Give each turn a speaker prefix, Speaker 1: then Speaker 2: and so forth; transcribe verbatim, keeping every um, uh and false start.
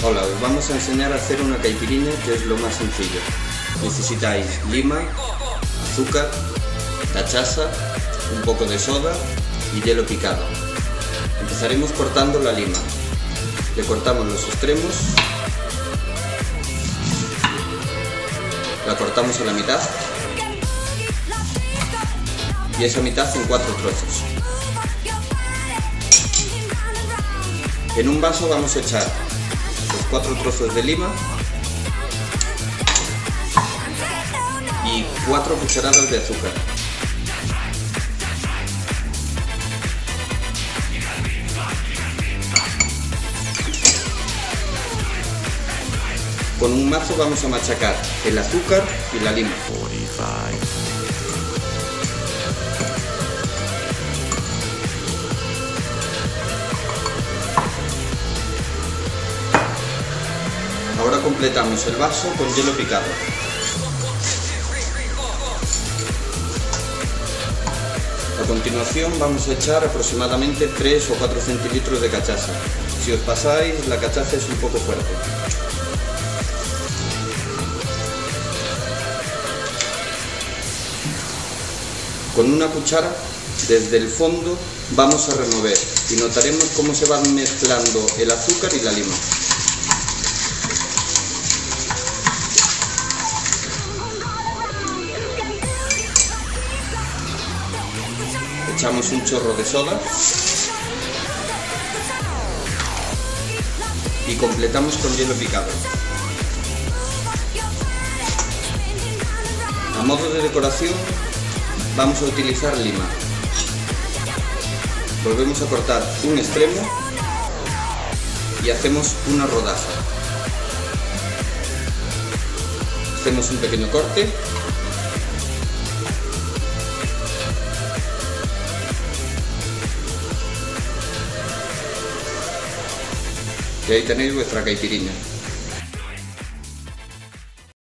Speaker 1: Hola, os vamos a enseñar a hacer una caipirinha, que es lo más sencillo. Necesitáis lima, azúcar, cachaza, un poco de soda y hielo picado. Empezaremos cortando la lima. Le cortamos los extremos, la cortamos a la mitad y esa mitad en cuatro trozos. En un vaso vamos a echar los cuatro trozos de lima y cuatro cucharadas de azúcar. Con un mazo vamos a machacar el azúcar y la lima. Ahora completamos el vaso con hielo picado. A continuación vamos a echar aproximadamente tres o cuatro centilitros de cachaza. Si os pasáis, la cachaza es un poco fuerte. Con una cuchara, desde el fondo, vamos a remover y notaremos cómo se van mezclando el azúcar y la lima. Echamos un chorro de soda y completamos con hielo picado. A modo de decoración vamos a utilizar lima. Volvemos a cortar un extremo y hacemos una rodaja. Hacemos un pequeño corte . Y ahí tenéis vuestra caipirinha.